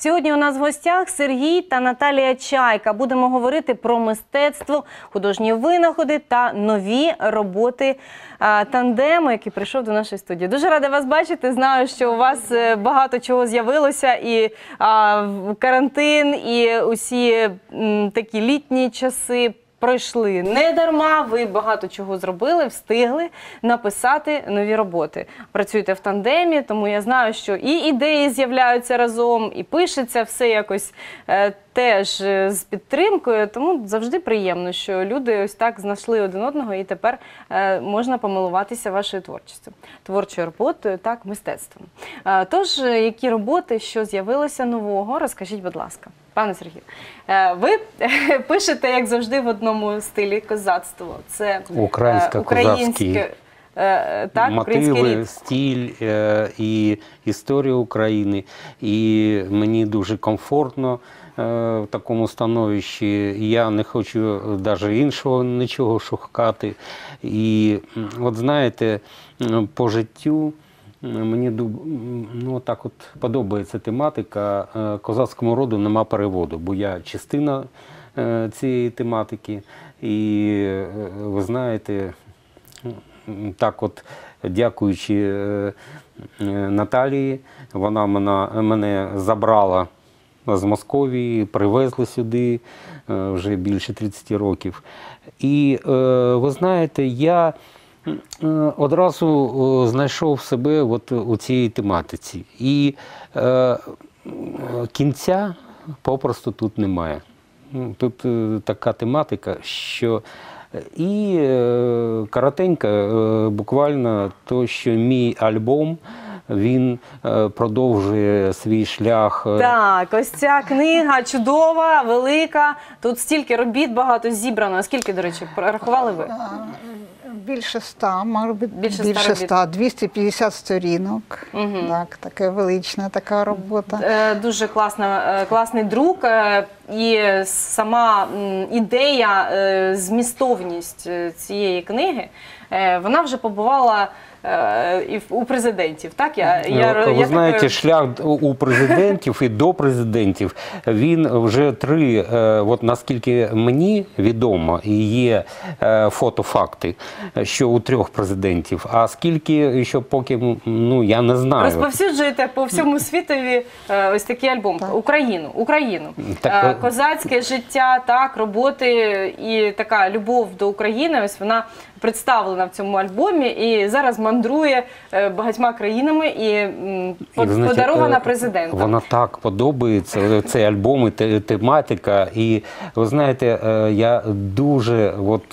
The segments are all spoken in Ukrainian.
Сьогодні у нас в гостях Сергій та Наталія Чайка. Будемо говорити про мистецтво, художні винаходи та нові роботи тандему, який прийшов до нашої студії. Дуже рада вас бачити. Знаю, що у вас багато чого з'явилося. І карантин, і усі такі літні часи пройшли не дарма, ви багато чого зробили, встигли написати нові роботи. Працюєте в тандемі, тому я знаю, що і ідеї з'являються разом, і пишеться все якось теж з підтримкою, тому завжди приємно, що люди ось так знайшли один одного і тепер можна помилуватися вашою творчістю. Творчою роботою, так, мистецтвом. Тож, які роботи, що з'явилося нового, розкажіть, будь ласка. Пане Сергію, ви пишете, як завжди, в одному стилі козацтво. Це український мотиви, стиль і історія України. І мені дуже комфортно в такому становищі. Я не хочу навіть іншого нічого шукати. І от знаєте, по життю мені так от подобається тематика. Козацькому роду нема переводу, бо я частина цієї тематики. І ви знаєте, так от, дякуючи Наталії, вона мене забрала з Московії, привезли сюди вже більше 30 років. І ви знаєте, я одразу знайшов себе от у цій тематиці. І кінця попросту тут немає. Тут така тематика, що і коротенько, буквально то, що мій альбом, він продовжує свій шлях. Так, ось ця книга чудова, велика, тут стільки робіт багато зібрано. Скільки, до речі, порахували ви? Більше 100, більше 100, 250 сторінок. Так, така велична така робота. Дуже класний друк і сама ідея, змістовність цієї книги, вона вже побувала і у президентів, так? Ви знаєте, шлях у президентів і до президентів, він вже от наскільки мені відомо, і є фотофакти, що у 3 президентів, а скільки, що поки, я не знаю. Розповсюджуєте по всьому світові ось такий альбом. Так. Україну. Так, козацьке життя, так, роботи і така любов до України, ось вона представлена в цьому альбомі і зараз мандрує багатьма країнами і подарована президентом. Вона так подобається, цей альбом і тематика. І ви знаєте, я дуже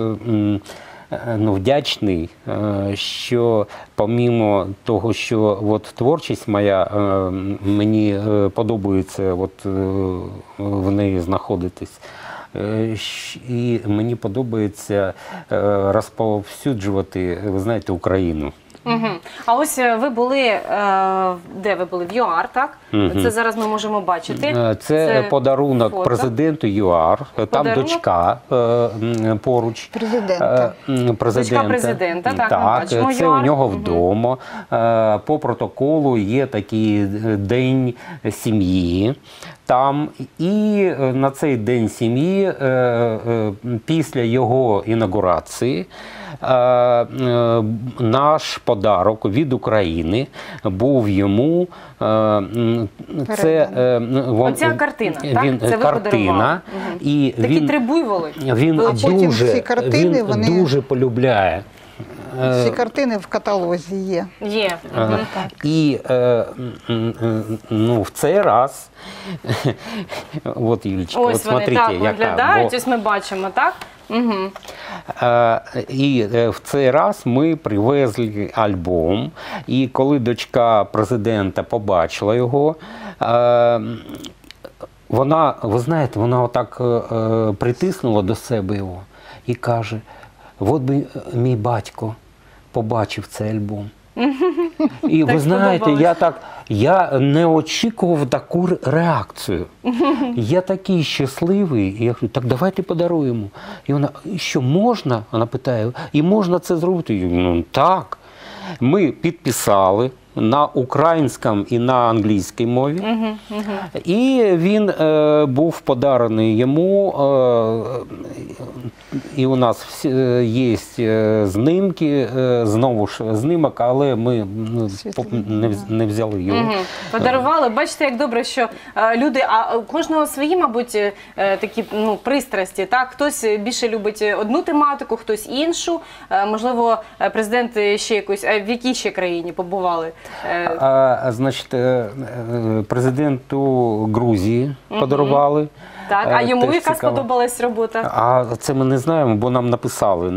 вдячний, що помімо того, що творчість моя, мені подобається в неї знаходитись. І мені подобається розповсюджувати, ви знаєте, Україну. А ось ви були, де ви були? В ЮАР, так? Це зараз ми можемо бачити. Це подарунок фото президенту ЮАР, там дочка поруч. Дочка президента, так, ми бачимо. Це у нього вдома. По протоколу є такий день сім'ї. Там і на цей день сім'ї, після його інаугурації, наш подарок від України був йому. Оця картина, так? Це ви картина. І такі 3 буйволи. Він дуже полюбляє. Ці картини в каталозі є. І в цей раз, от, Юлічка, ось вони так виглядають, ось ми бачимо, так? І в цей раз ми привезли альбом, і коли дочка президента побачила його, вона, ви знаєте, вона отак притиснула до себе його і каже: от би мій батько побачив цей альбом. І ви знаєте, я не очікував таку реакцію. Я такий щасливий, і я кажу: так давайте подаруємо. І вона: що можна? Вона питає: і можна це зробити? Я кажу: так. Ми підписали на українському і на англійській мові. І він був подарений йому, і у нас є знімки, знову ж знімок, але ми не взяли його. Подарували. Бачите, як добре, що люди, а у кожного свої, мабуть, такі пристрасті. Так? Хтось більше любить одну тематику, хтось іншу. Можливо, президент ще якось, в якій ще країні побували? Значить, президенту Грузії подарували. Так, а йому Теж яка цікаво. сподобалась робота? А це ми не знаємо, бо нам написали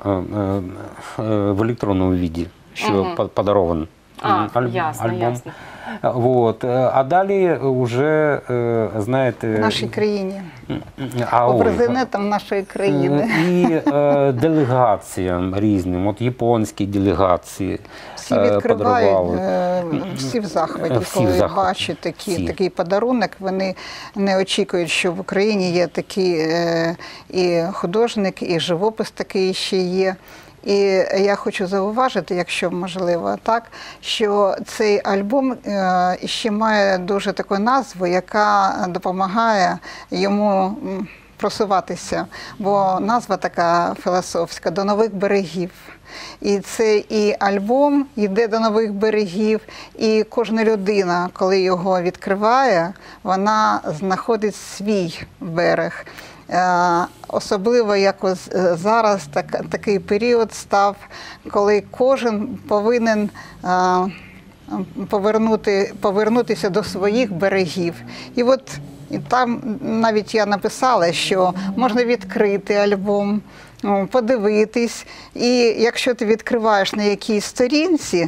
в електронному віді, що подарований Ясно, альбом. ясно. Вот. А далі вже, знаєте... В нашій країні. Ольга, Президентом нашої країни. І делегаціям різним, от японські делегації Всі відкривають, подарували. всі в захваті, Всі коли в захваті. бачать Всі. такий подарунок. Вони не очікують, що в Україні є такий і художник, і живопис такий ще є. І я хочу зауважити, якщо можливо, так, що цей альбом ще має дуже таку назву, яка допомагає йому просуватися, бо назва така філософська «До нових берегів». І цей альбом йде до нових берегів, і кожна людина, коли його відкриває, вона знаходить свій берег. Особливо якось зараз такий період став, коли кожен повинен повернутися до своїх берегів. І от і там навіть я написала, що можна відкрити альбом, подивитись, і якщо ти відкриваєш на якійсь сторінці,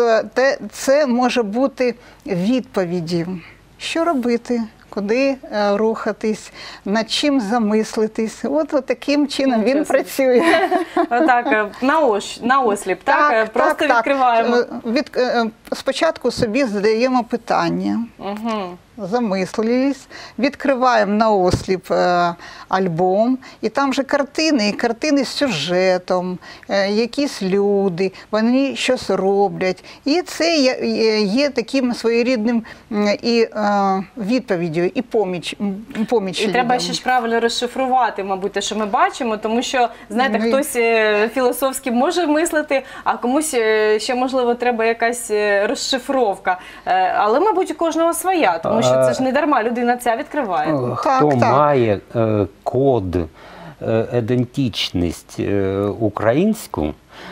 це може бути відповіддю, що робити, куди рухатись, над чим замислитись. От таким чином він працює. Отак, на осліп, так? Просто відкриваємо. Спочатку собі задаємо питання. Замислились, відкриваємо наосліп альбом, і там же картини, і картини з сюжетом, якісь люди, вони щось роблять. І це є таким своєрідним і відповіддю, і поміч І треба ще ж правильно розшифрувати, мабуть, те, що ми бачимо, тому що, знаєте, хтось філософськи може мислити, а комусь ще, можливо, треба якась розшифровка. Але, мабуть, у кожного своя, тому що це ж не дарма людина ця відкриває. Хто має код, ідентичність українську,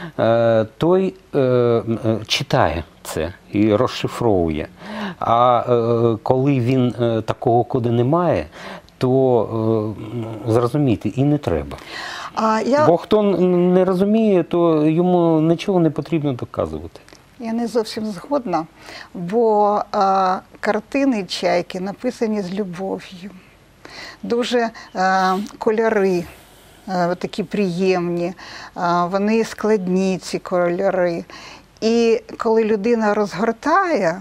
той читає це і розшифровує. А коли він такого коду не має, то зрозуміти і не треба. Бо хто не розуміє, то йому нічого не потрібно доказувати. Я не зовсім згодна, бо картини Чайки написані з любов'ю. Дуже кольори такі приємні, вони складні, ці кольори. І коли людина розгортає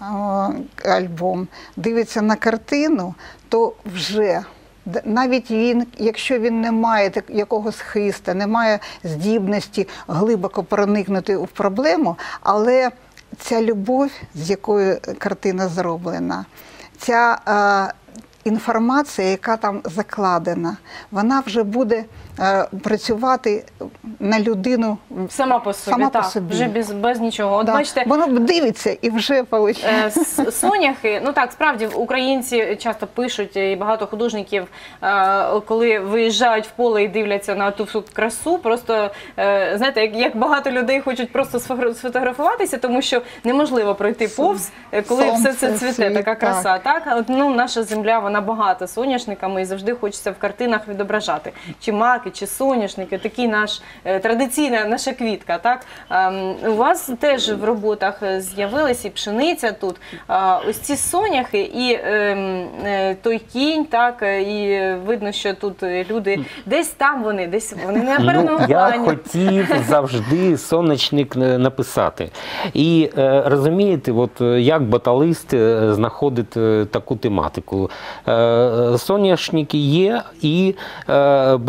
альбом, дивиться на картину, то вже навіть він, якщо він не має якогось хиста, не має здібності глибоко проникнути в проблему, але ця любов, з якою картина зроблена, ця інформація, яка там закладена, вона вже буде працювати на людину сама по собі, вже без нічого. От бачите, воно дивиться і вже виходить. Соняхи, ну так, справді, українці часто пишуть, і багато художників, коли виїжджають в поле і дивляться на ту всю красу, просто, знаєте, як багато людей хочуть просто сфотографуватися, тому що неможливо пройти повз, коли все це цвіте, така краса. Так? Ну, наша земля, вона багата соняшниками, і завжди хочеться в картинах відображати. Чи маки, чи соняшники, такий наш традиційна наша квітка. Так? У вас теж в роботах з'явилась і пшениця тут. Ось ці соняхи і той кінь, так, і видно, що тут люди, десь там вони, десь вони не на передньому плані. Я хотів завжди сонячник написати. І розумієте, от як баталист знаходить таку тематику. Соняшники є, і бачимо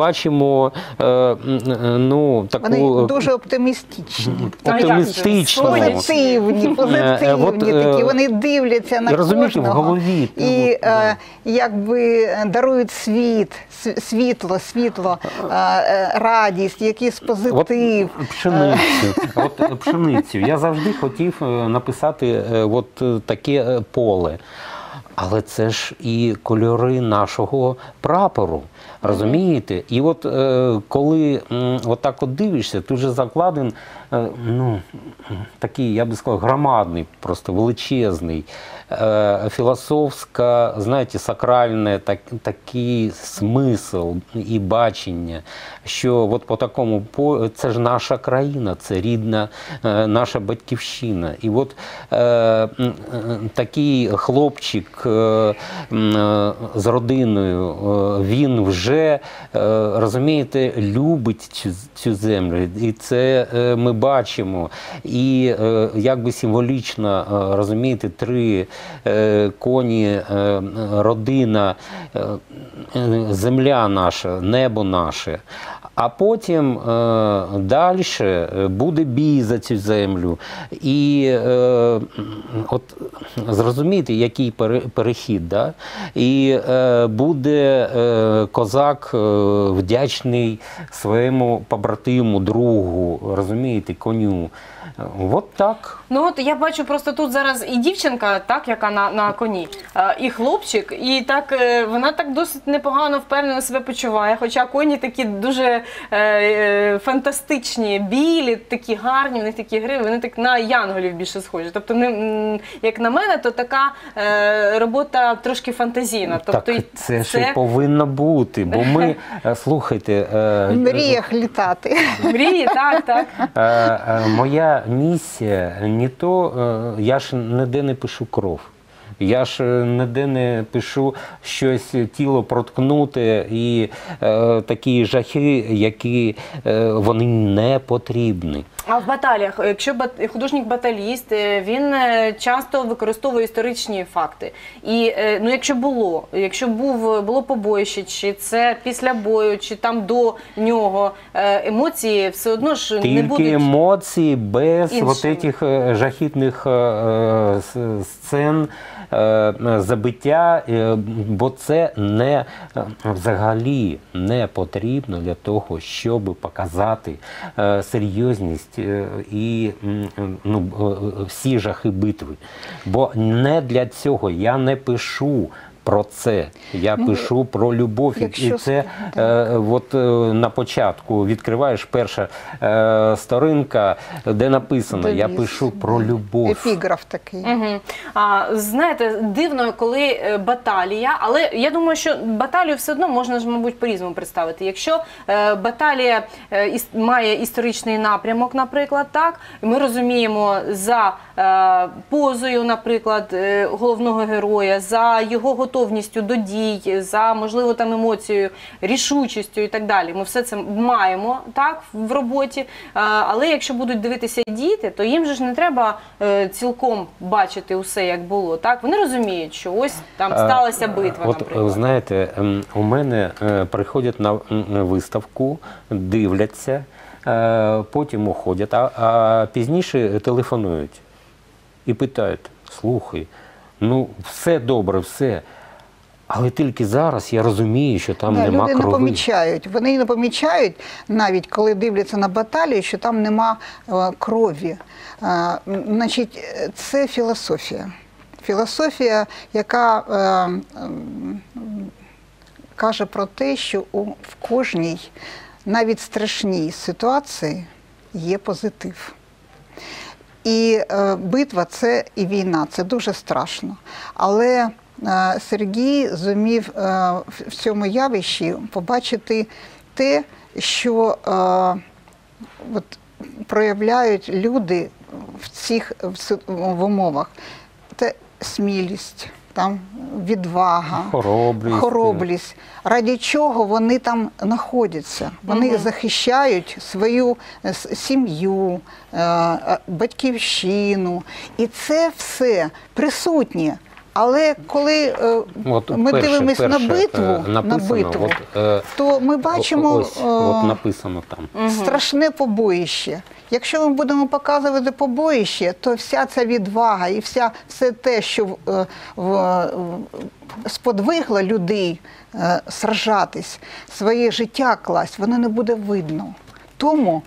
бачимо ну, таку Вони дуже оптимістичні. оптимістичну. Позитивні такі. Вони дивляться на розумієте, в кожного. голові. І якби дарують світло, радість, якийсь позитив. От пшеницю. Я завжди хотів написати от таке поле. Але це ж і кольори нашого прапору, розумієте? І от коли отак от дивишся, тут же закладен, ну, такий, я би сказав, громадний, просто величезний, філософська, знаєте, сакральне такий смисл і бачення, що от по такому, це ж наша країна, це рідна наша батьківщина. І от такий хлопчик з родиною, він вже, розумієте, любить цю землю. І це ми бачимо. І якби символічно, розумієте, 3 коні, родина, земля наша, небо наше. А потім далі буде бій за цю землю. І от зрозумієте, який перехід. Да? І буде козак вдячний своєму побратиму, другу, розумієте, коню. От так. Ну от я бачу просто тут зараз і дівчинка, так, яка на коні, і хлопчик, і так вона так досить непогано, впевнено себе почуває, хоча коні такі дуже фантастичні, білі, такі гарні, вони такі гриві, вони так на янголів більше схожі. Тобто, як на мене, то така робота трошки фантазійна. Тобто, так це ж і повинно бути, бо ми, слухайте... В мріях літати. Мрії, так. Моя місія не то, я ж ніде не пишу кров. Я ж ніде не пишу щось тіло проткнути і такі жахи, які вони не потрібні. А в баталіях, якщо художник-баталіст, він часто використовує історичні факти. І ну, якщо було побоїще, чи це після бою, чи там до нього, емоції все одно ж не будуть. Тільки емоції без вот цих жахітних сцен, забиття, бо це взагалі не потрібно для того, щоб показати серйозність і всі жахи битви. Бо не для цього я не пишу про це. Я пишу про любов. І це от на початку відкриваєш перша сторінка, де написано, я пишу про любов. Епіграф такий. Угу. Знаєте, дивно, коли баталія, але я думаю, що баталію все одно можна ж, мабуть, по-різному представити. Якщо баталія має історичний напрямок, наприклад, так, ми розуміємо за позою, наприклад, головного героя, за його готовністю до дій, за, можливо, там емоцією, рішучістю і так далі. Ми все це маємо, так, в роботі. Але якщо будуть дивитися діти, то їм же ж не треба цілком бачити усе, як було, так? Вони розуміють, що ось там сталася битва, наприклад. От, знаєте, у мене приходять на виставку, дивляться, потім уходять, а пізніше телефонують і питають, слухай, ну все добре, все, але тільки зараз я розумію, що там нема крові. Люди не помічають. Вони не помічають, навіть коли дивляться на баталію, що там нема крові. Значить, це філософія. Філософія, яка каже про те, що в кожній, навіть страшній ситуації є позитив. І битва – це і війна, це дуже страшно. Але Сергій зумів в цьому явищі побачити те, що от, проявляють люди в умовах. Це смілість, там, відвага, хоробрість. Ради чого вони там знаходяться? Вони захищають свою сім'ю, батьківщину. І це все присутнє Але коли ми дивимося на битву, написано, то ми бачимо от написано там. страшне побоїще. Якщо ми будемо показувати побоїще, то вся ця відвага і все те, що сподвигло людей сражатись, своє життя класть, воно не буде видно. Тому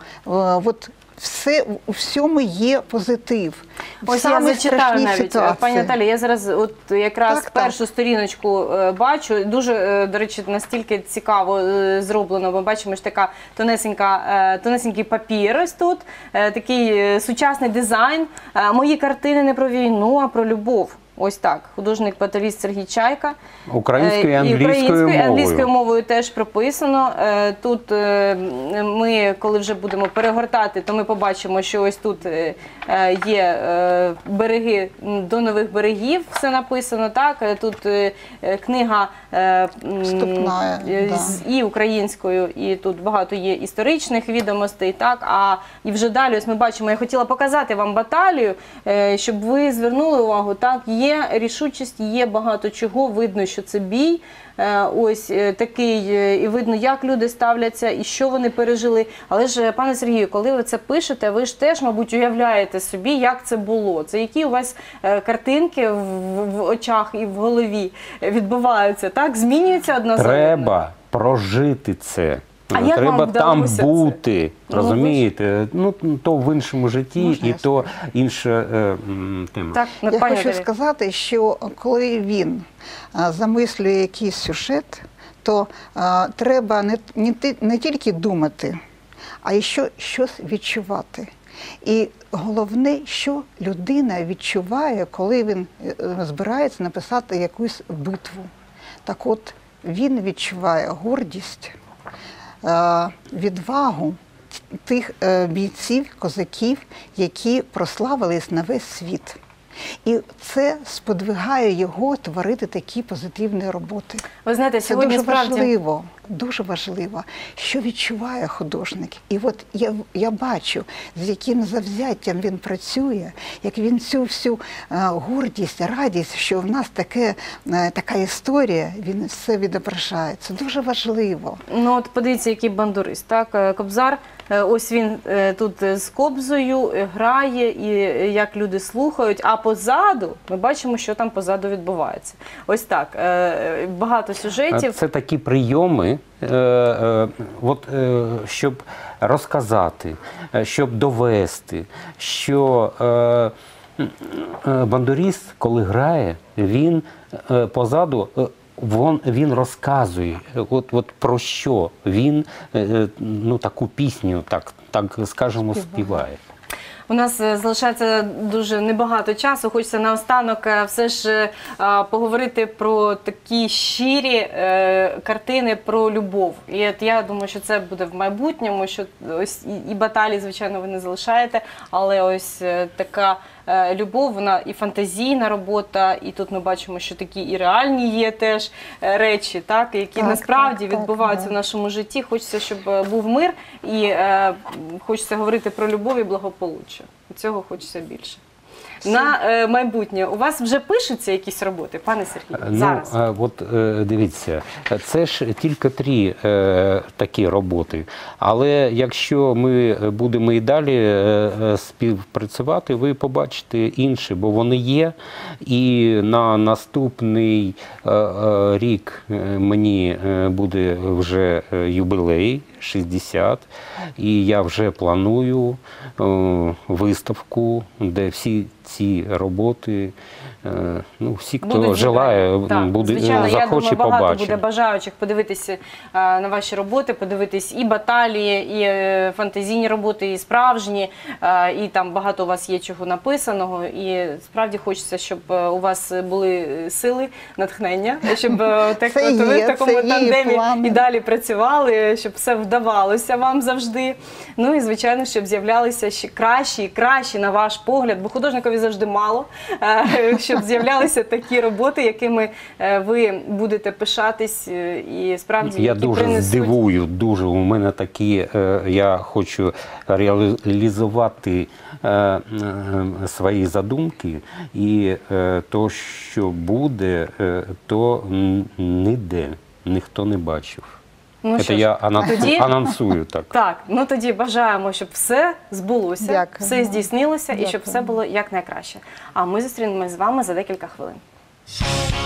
у всьому є позитив. Ось я зачитаю навіть, пані Наталі, я зараз от якраз першу сторіночку бачу, дуже, до речі, настільки цікаво зроблено, ми бачимо, що така тонесенький папір ось тут, такий сучасний дизайн. Мої картини не про війну, а про любов. Ось так, художник-баталіст Сергій Чайка. Українською і англійською мовою теж прописано. Тут ми, коли вже будемо перегортати, то ми побачимо, що ось тут є береги до нових берегів, все написано. Так? Тут книга вступна, і українською, і тут багато є історичних відомостей. Так? І вже далі ось ми бачимо, я хотіла показати вам баталію, щоб ви звернули увагу, так, є рішучість, є багато чого, видно, що це бій, ось такий, і видно, як люди ставляться, і що вони пережили. Але ж, пане Сергію, коли ви це пишете, ви ж теж, мабуть, уявляєте собі, як це було. Це які у вас картинки в очах і в голові відбуваються, так? Змінюється одна за одною? Треба прожити це. А як треба вам там вдалося бути, це? розумієте? Ну, то в іншому житті, Можна і то інша тема. Так, Я хочу сказати, що коли він замислює якийсь сюжет, то треба не тільки думати, а й щось відчувати. І головне, що людина відчуває, коли він збирається написати якусь битву. Так от, він відчуває гордість, відвагу тих бійців, козаків, які прославились на весь світ. І це сподвигає його творити такі позитивні роботи. Ви знаєте, сьогодні це справді дуже важливо, що відчуває художник. І от я бачу, з яким завзяттям він працює, як він цю всю гордість, радість, що в нас така історія, він все відображає. Це дуже важливо. Ну от подивіться, який бандурист, так? Кобзар, ось він тут з кобзою грає, і як люди слухають, а позаду ми бачимо, що там позаду відбувається. Ось так, багато сюжетів. Це такі прийоми, щоб розказати, щоб довести, що бандурист, коли грає, він позаду, він розказує, от про що він таку пісню, так скажемо, співає. У нас залишається дуже небагато часу. Хочеться наостанок все ж поговорити про такі щирі картини про любов. І от я думаю, що це буде в майбутньому, що ось і баталії, звичайно, ви не залишаєте, але ось така любов, вона і фантазійна робота, і тут ми бачимо, що такі і реальні є теж речі, так, які насправді відбуваються в нашому житті. Хочеться, щоб був мир, і хочеться говорити про любов і благополуччя. Цього хочеться більше. На майбутнє. У вас вже пишуться якісь роботи, пане Сергію? Зараз. От дивіться, це ж тільки 3 такі роботи. Але якщо ми будемо і далі співпрацювати, ви побачите інші, бо вони є. І на наступний рік мені буде вже юбілей, 60, і я вже планую виставку, де всі ці роботи, всі, хто желає, захоче, побачити. Багато буде бажаючих подивитися на ваші роботи, подивитись і баталії, і фантазійні роботи, і справжні, і там багато у вас є чого написаного, і справді хочеться, щоб у вас були сили, натхнення, щоб ви в такому тандемі і далі працювали, щоб все вдавалося вам завжди. Ну і, звичайно, щоб з'являлися ще кращі і кращі, на ваш погляд, бо художникові Києві завжди мало, щоб з'являлися такі роботи, якими ви будете пишатись і справді Я які дуже принесуть. здивую, дуже. У мене такі, я хочу реалізувати свої задумки, і то, що буде, то ніде ніхто не бачив. Ну, Це що ж, я тоді- анонсую так. Так, ну тоді бажаємо, щоб все збулося, Дякую. все здійснилося і щоб Дякую. все було якнайкраще. А ми зустрінемось з вами за декілька хвилин.